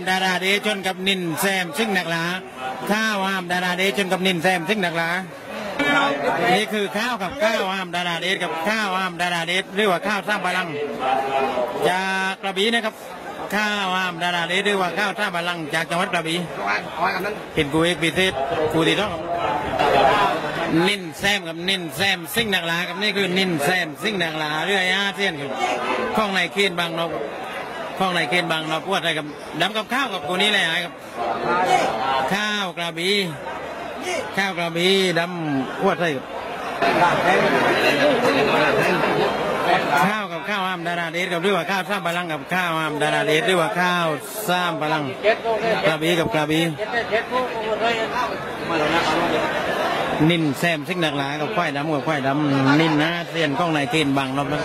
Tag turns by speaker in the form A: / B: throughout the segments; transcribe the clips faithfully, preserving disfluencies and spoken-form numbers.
A: ดาราเดชนกับนินแซมซึ่งนักลาข้าวอามดาราเดชนกับนินแซมซึ่งนักลานี่คือข้าวกับข้าวอามดาราเดชกับข้าวอามดาราเดชหรือว่าข้าวสร้างพลังจากกระบี่นะครับข้าวอามดาราเดชหรือว่าข้าวสร้างพลังจากจังหวัดกระบี่เป็นกูเอกพิเศษกูตีต้องนินแซมกับนินแซมซิ่งนักลากับนี่คือนินแซมซิ่งนักลาเรื่อยอาเซียนครับข้องในเคียนบางนกข้องในเคียนบางนกพวดอะไรกับดำกับข้าวกับกูนี้เลยครับข้าวกระบี่ข้าวกระบี่ดำพวดอะไรกับข้าวกับข้าวอามดาราเดชกับเรียกว่าข้าวซ้ำพลังกับข้าวอามดาราเดชเรียกว่าข้าวซ้ำพลังกระบี่กับกระบี่นินแซมซิกหนักหลากับควายดำกับควายดำนินนะเสียนกล้องในเกณฑ์บางรอบนั้น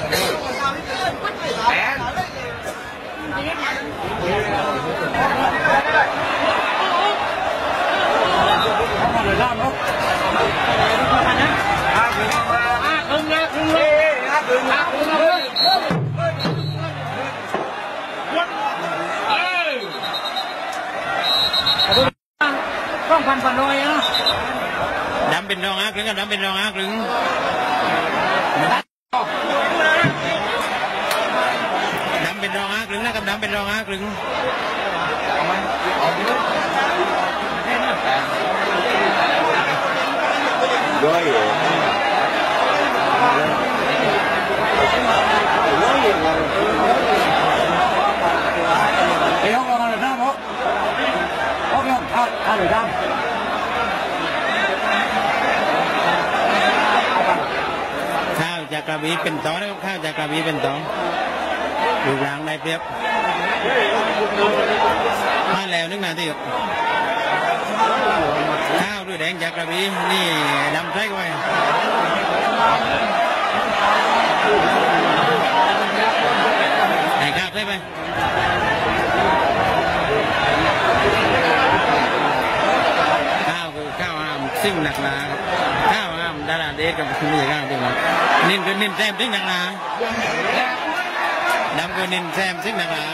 B: กล้องพันพันร้อยอ่ะ
A: ดำเป็นรองอาคลึงกับดำเป็นรองอาคลึงดำเป็นรองอาคลึงนะกับดำเป็นรองอาคลึง
C: ด้วยไอ้ห้องเราเลยนะพ่อพ่อพี่ห้องข้าข้าเลยดำ
A: ข้าวจากกระบี่เป็นตอนะครับข้าวจากกระบี่เป็นตอดูรางในเปรียบมาแล้วนึกนาทีครับข้าวด้วยแดงจากกระบี่นี่ดำใส่ไว้ไหนข้าวใส่ไปข้าวคือข้าวอามซึ่งหนักหนาข้าวอามดาราเดชกับคุณนี่ข้าวด้วยนะนินคือนินแซมซึ่งหนักหนาดำคือนินแซมซึ่งหนักหนา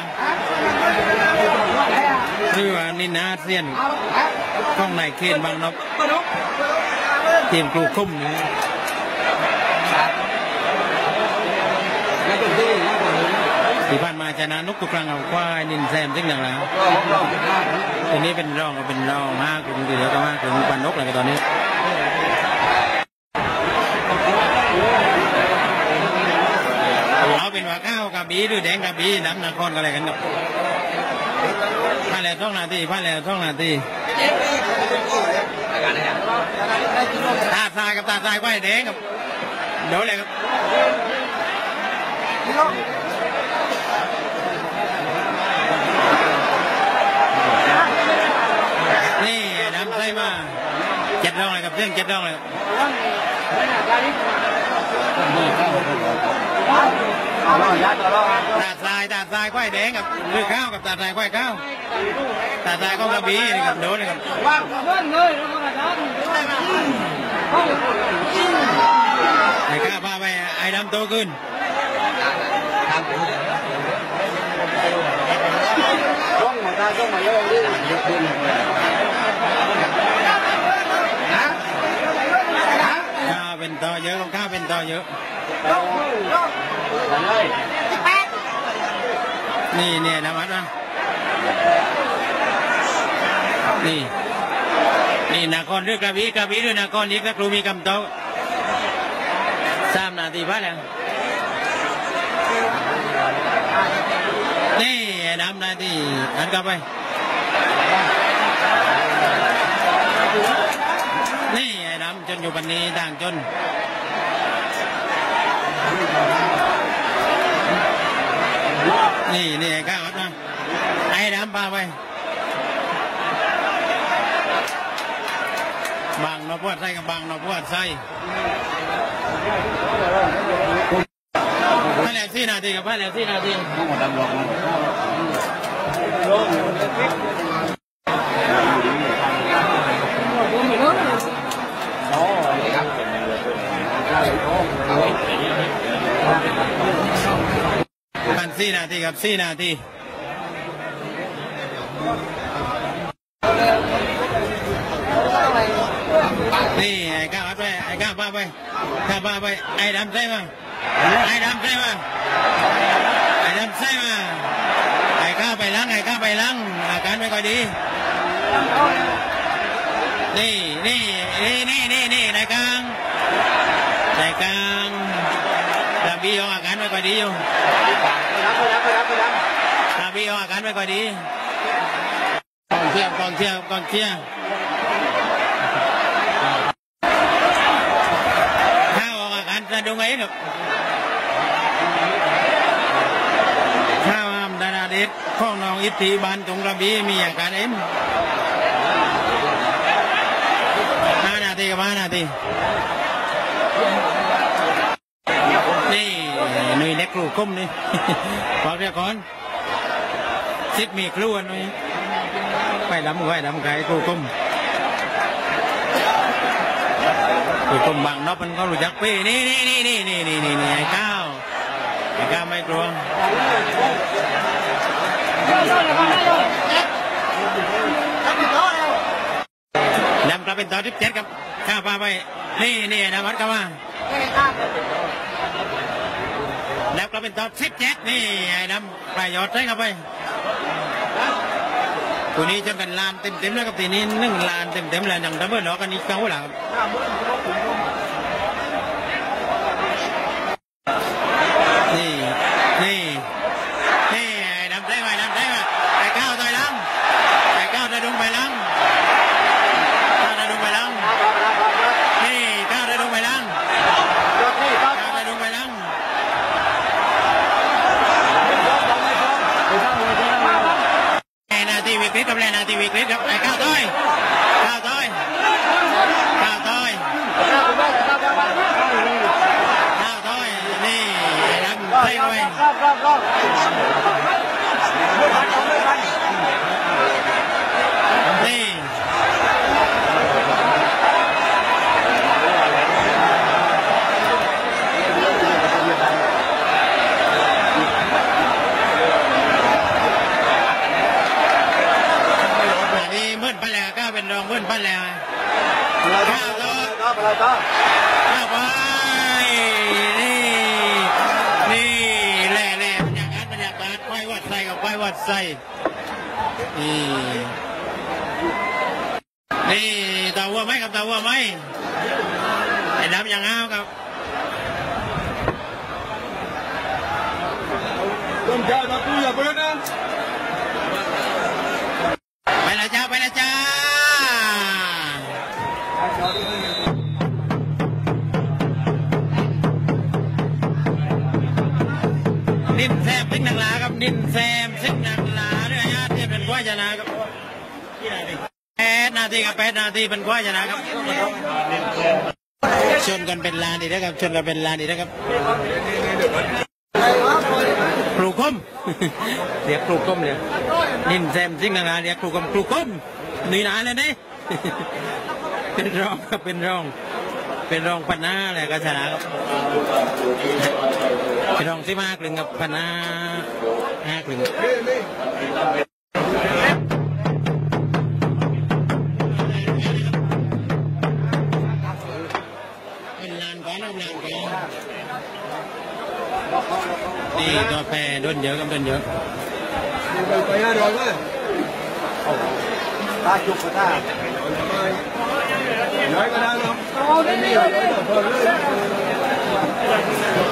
A: ชื่อว่านินอาเซียนกล้องในเคนบางนกทีมครูคุ้มนี่ที่ผ่านมาชนะนกตุกครั้งเอาควายนินแซมซึ่งหนักหนาทีนี้เป็นรองก็เป็นรองห้าถึงเดี๋ยวก็ห้าถึงปันนกอะไรกันตอนนี้เอาเป็นว่าข้าวกับบีหรือแดงกับบีน้ำนครกันอะไรกันกับผ่านแล้วท่องนาทีผ่านแล้วท่องนาทีตาทรายกับตาทรายควายแดงกับเดี๋ยวเลยครับนี่น้ำใส่มาเจ็ดร่องเลยกับเรื่องเจ็ดร่องเลยตาทรายตาทรายควายแดงกับคือข้าวกับตาทรายควายข้าวตาทรายก็กระบี่นี่กับโดนนี่กับไอ้ข้าพาไปไอ้ดำโตขึ้น
C: ต้องมาได้ต้องมาเยอะดิเยอะขึ้น
A: ข้าวเป็นต่อเยอะของข้าวเป็นต่อเยอะนี่เนี่ยนะมัดนะนี่นี่นครเรือกระบี่กระบี่ด้วยนครอีกถ้าครูมีคำโตสามนาทีพัดแล้วนี่ดำนาทีอันกลับไปนี่ดำจนอยู่ปันนี้ต่างจนนี่นี่ข้าวนะไอ้ดำพาไปบางนพวดไส้กับบางนพวดไส้พันแล้วสี่นาทีกับพันแล้วสี่นาทีต้องหมดดำลงพันสี่นาทีกับสี่นาทีนี่ไอ้ก้าวไปไอ้ก้าวป้าไปก้าวป้าไปไอ้ดำใช่ไหมไอ้ดำใช่ไหมไอ้ดำใช่ไหมไอ้ก้าวไปล้างไอ้ก้าวไปล้างอาการไม่ค่อยดีนี่นี่นี่นี่นี่นี่นายกลางนายกลางดาบีออกอาการไม่ค่อยดีอยู่ดาบีออกอาการไม่ค่อยดีกองเชียร์กองเชียร์กองเชียร์ข้าวออกอาการจะดูไงครับข้าวดาราเด็ดข้องน้องอิทธิบาลตรงกระบี่มีอาการเอ็มห้านาทีกับห้านาทีนี่หนุ่ยเล็กครูคุ้มนี่บอกเรียกก่อนซิดมีครูหนุ่ยไปดำไปดำไก่ครูคุ้มครูคุ้มบางนอบมันก็รู้จักพี่นี่นี่นี่นี่นี่นี่นี่นี่ไอ้ก้าวไอ้ก้าวไม่กลัวดำกลับเป็นต่อที่เจ็ดครับข้าวปลาไปนี่นี่นะวัดกันมาดำกลับเป็นต่อสิบเจ็ดนี่ไอ้ดำประโยชน์ใช่ครับไปตัวนี้จนกันลานเต็มเต็มแล้วกับทีนี้นึ่งลานเต็มเต็มแล้วยังดับเบิลล็อกกันอีกเก้าหลังนี่นี่นี่ไอ้ดำได้ไหมดำได้ไหมไอ้ก้าวต่อยลังไอ้ก้าวจะดุงไปลังก้าวจะดุงไปลังนี่ก้าวจะดุงไปลังก้าวจะดุงไปลังนาทีวิกฤตกับแรงนาทีวิกฤตครับไอ้ก้าวต่อยก้าวต่อยก้าวต่อยก้าวต่อยนี่ไอ้ดำใส่เข้าไปนี่มื่นพันแล้วก้าวเป็นรองมื่นพันแล้วก้าวต่อก้าวไปนี่นี่แหล่แหล่บรรยากาศบรรยากาศควายวัดใส่กับควายวัดใส่นี่นี่ตาวัวไหมกับตาวัวไหมไอ้ดำอย่างอ้าวครับต้นเจ้าตะกูอย่าเปิดนะไปละจ้าไปละจ้านินแซมซิงนักลาครับนินแซมซิงนักลาด้วยฮะที่เป็นควายชนะครับแปดนาทีกับแปดนาทีเป็นควายชนะครับชนกันเป็นลานดีนะครับชนกันเป็นลานดีนะครับครูคมเรียกครูคมเลยนินแซมซิงนาเรียกครูคมครูคมนี่นานเลยนี่เป็นรองครับเป็นรองเป็นรองพันหน้าอะไรก็ชนะครับเป็นรองที่มากลึงกับพันหน้าห้ากลึงเป็นลานก้อนลานก้อนนี่ตัวแปรโดนเยอะกับโดนเยอะไปห้าร้อยไหมตาจุกตาน้อยก็ได้ครับ